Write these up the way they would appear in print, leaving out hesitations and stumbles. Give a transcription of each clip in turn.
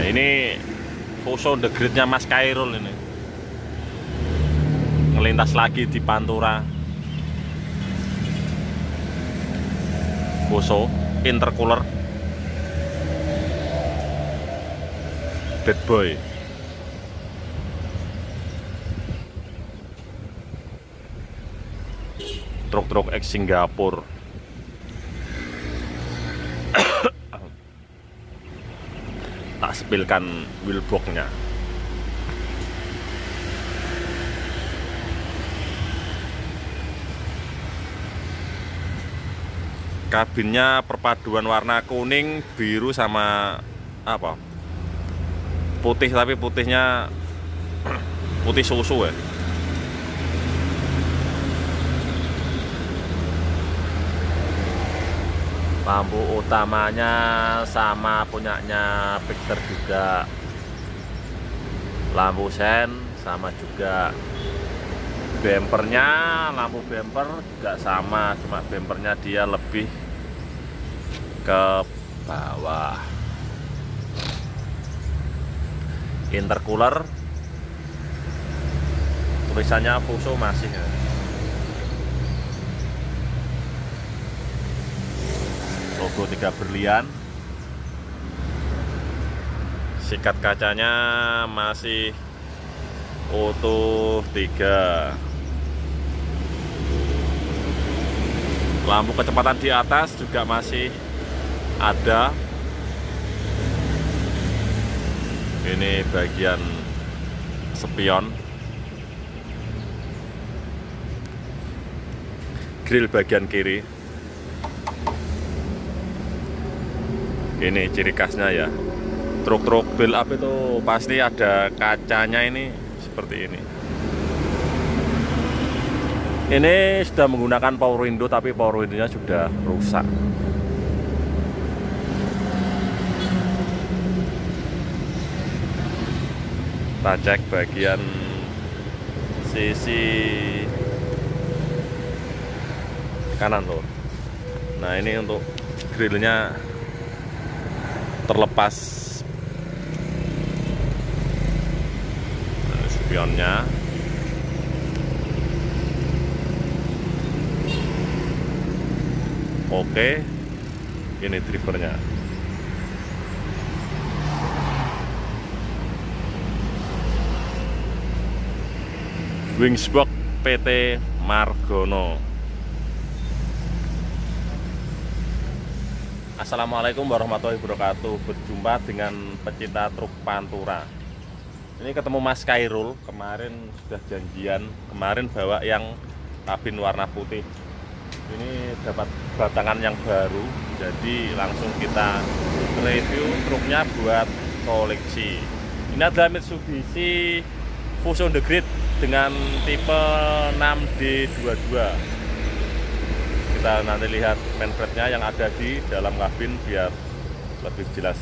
ini Fuso the Great-nya Mas Khairul ini ngelintas lagi di Pantura. Fuso intercooler Bad Boy. Truk-truk ex Singapura. Tak sepilkan wheelboxnya. Kabinnya perpaduan warna kuning, biru sama apa? Putih, tapi putihnya putih susu ya. Lampu utamanya sama punyanya Victor juga. Lampu sen sama juga. Bempernya, lampu bemper juga sama, cuma bempernya dia lebih ke bawah. Intercooler tulisannya Fuso masih ya. Logo 3 berlian. Sikat kacanya masih utuh 3. Lampu kecepatan di atas juga masih ada. Ini bagian spion. Grill bagian kiri. Ini ciri khasnya ya. Truk-truk build up itu pasti ada kacanya ini seperti ini. Ini sudah menggunakan power window, tapi power window-nya sudah rusak. Kita cek bagian sisi kanan loh. Nah, ini untuk grillnya terlepas. Nah, spionnya. Oke, ini drivernya. Wingsbox PT Margono. Assalamualaikum warahmatullahi wabarakatuh. Berjumpa dengan pecinta truk Pantura. Ini ketemu Mas Khairul. Kemarin sudah janjian. Kemarin bawa yang kabin warna putih. Ini dapat batangan yang baru, jadi langsung kita review truknya buat koleksi. Ini adalah Mitsubishi Fuso the Great dengan tipe 6D22. Kita nanti lihat manfrednya yang ada di dalam kabin biar lebih jelas.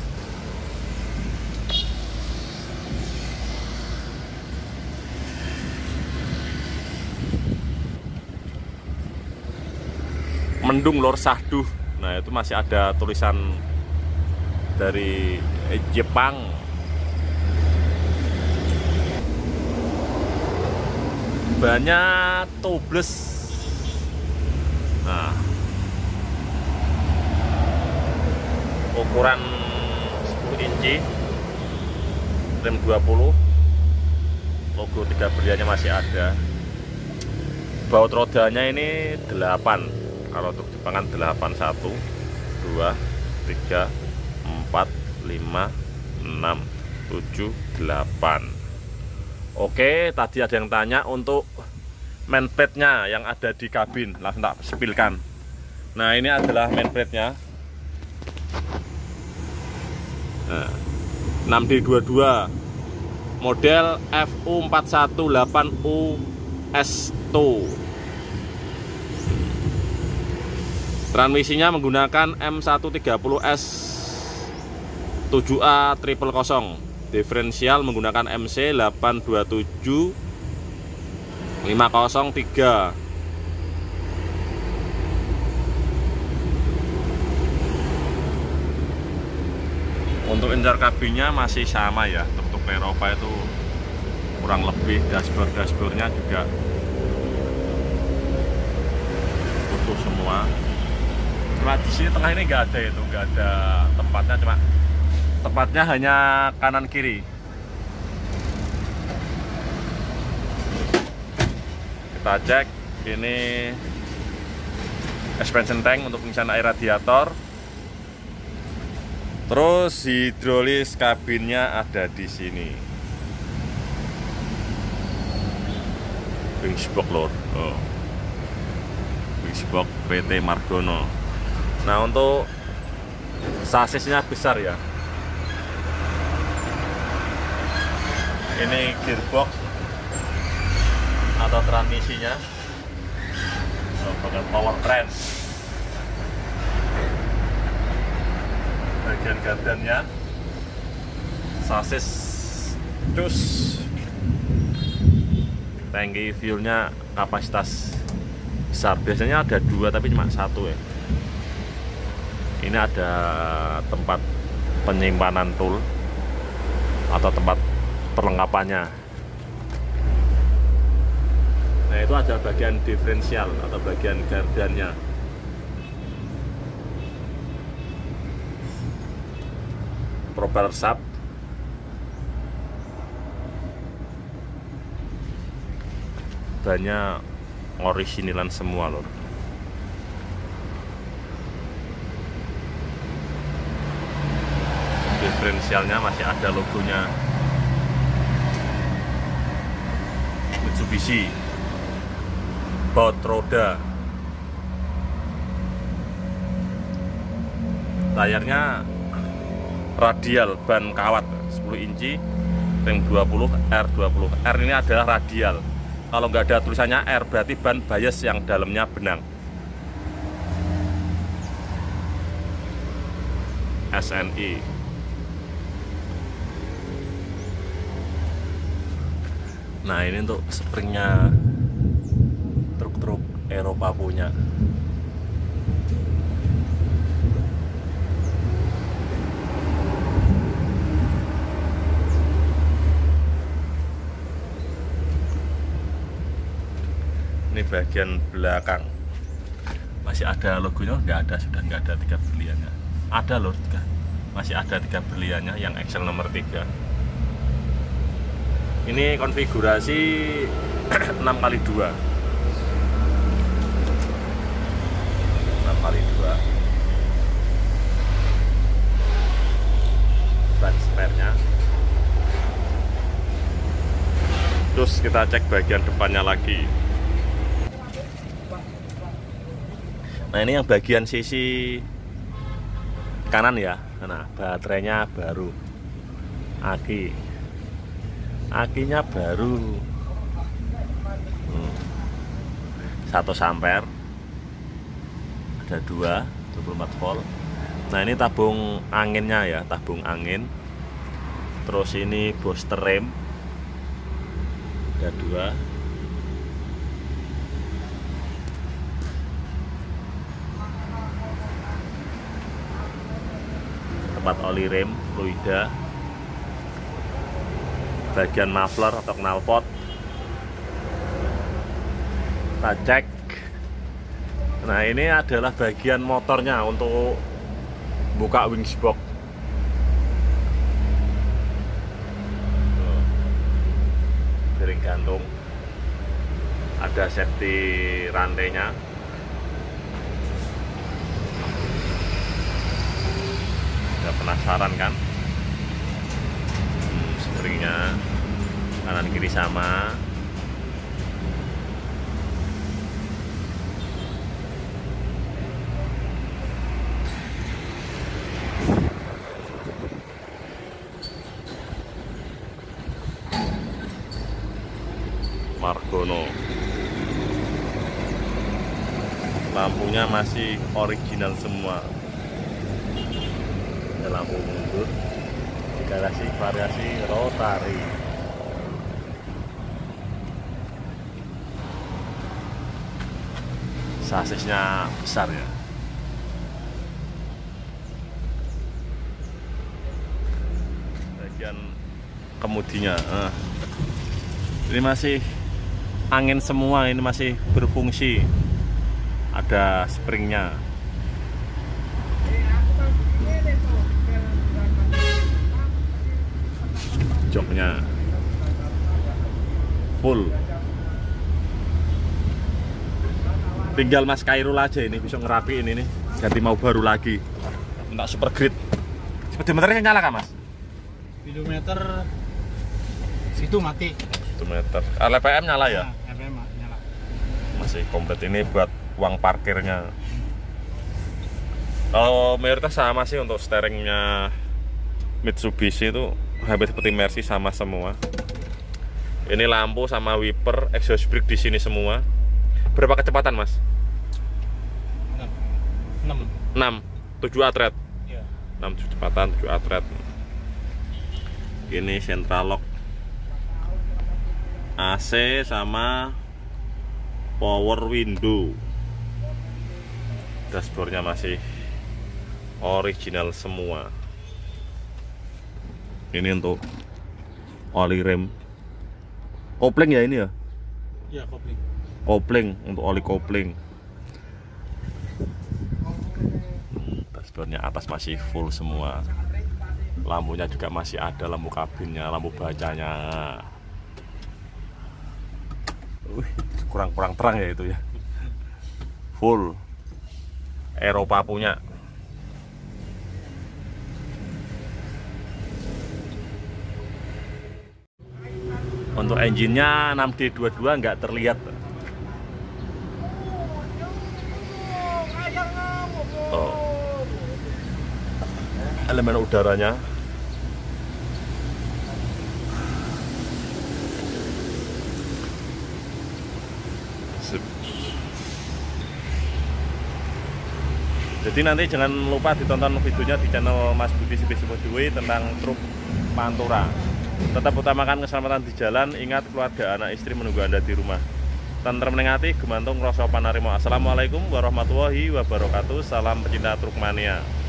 Mendung Lor Sahduh. Nah, itu masih ada tulisan dari Jepang. Banyak tubeless. Nah, ukuran 10 inci, rem 20, logo 3 berliannya masih ada. Baut rodanya ini 8. Kalau untuk Jepangan 8, 1, 2, 3, 4, 5, 6, 7, 8. Oke, tadi ada yang tanya untuk manfrednya yang ada di kabin. Langsung tak sepilkan. Nah, ini adalah manfrednya. Nah, 6D22 model FU418U S2. Transmisinya menggunakan M130S 7A 000. Diferensial menggunakan MC 827 503. Untuk incar kabinnya masih sama ya, tuk-tuk Eropa itu kurang lebih. Dashboardnya juga utuh semua. Cuma di sini tengah ini nggak ada itu, nggak ada tempatnya, cuma tempatnya hanya kanan kiri. Kita cek ini expansion tank untuk pengisian air radiator. Terus hidrolis kabinnya ada di sini. Wingsbox lor. Oh. Wingsbox PT Margono. Nah, untuk sasisnya besar ya. Ini gearbox atau transmisinya. Oh, bukan power train. Bagian gardannya, sasis cus, tangki fuelnya kapasitas besar, biasanya ada 2 tapi cuma 1 ya. Ini ada tempat penyimpanan tool atau tempat perlengkapannya. Nah, itu ada bagian diferensial atau bagian gardannya. Propeller shaft, banyak originalan semua loh. Diferensialnya masih ada logonya Mitsubishi. Baut roda, layarnya radial, ban kawat 10 inci, ring 20 R20. R ini adalah radial. Kalau nggak ada tulisannya R berarti ban bias yang dalamnya benang. SNI. Nah, ini untuk springnya truk-truk Eropa punya. Ini bagian belakang masih ada logonya, nggak ada, sudah nggak ada 3 berliannya. Ada loh, masih ada 3 berliannya yang Excel nomor 3. Ini konfigurasi 6x2, 6x2 ban spare-nya. Terus kita cek bagian depannya lagi. Nah, ini yang bagian sisi kanan ya. Nah, baterainya baru, akinya baru, 1 ampere, ada 24 volt. Nah, ini tabung anginnya ya, tabung angin. Terus ini booster rem, ada 2. Tempat oli rem, fluida, bagian muffler atau knalpot. Kita cek. Nah, ini adalah bagian motornya untuk buka wingsbox. Piring gantung, ada safety rantainya. Udah penasaran kan? Springnya kanan kiri sama. Margono. Lampunya masih original semua. Ada lampu mundur, variasi rotari. Sasisnya besar ya. bagian kemudinya. Ini masih angin semua, ini masih berfungsi. Ada springnya. Joknya full. Tinggal Mas Khairul aja ini bisa ngerapiin ini, ganti mau baru lagi. Minta super grid. Speedometernya nyala kan Mas? Speedometer situ mati. Speedometer. LPM nyala ya? Nah, LPM nyala. Masih komplit, ini buat uang parkirnya. Kalau mayoritas sama sih untuk steeringnya Mitsubishi itu hampir seperti Mercy, sama semua. Ini lampu sama wiper, exhaust brake di sini semua. Berapa kecepatan Mas? 6, 7 atret. Iya. 6 kecepatan, 7 atret. Ini central lock, AC sama power window. Dashboardnya masih original semua. Ini untuk oli rem, kopling ya ini ya? Iya, kopling. Kopling, untuk oli kopling. Dashboardnya atas masih full semua. Lampunya juga masih ada, lampu kabinnya, lampu bacanya. Kurang terang ya itu ya. Full Eropa punya. Untuk engine-nya 6D22 nggak terlihat. Oh. Elemen udaranya jadi nanti jangan lupa ditonton videonya di channel Mas Budi CP tentang truk Pantura. Tetap utamakan keselamatan di jalan, ingat keluarga anak istri menunggu Anda di rumah. Tentrem ning ati, gumantung rasa panarimo. Assalamualaikum warahmatullahi wabarakatuh. Salam pecinta truk mania.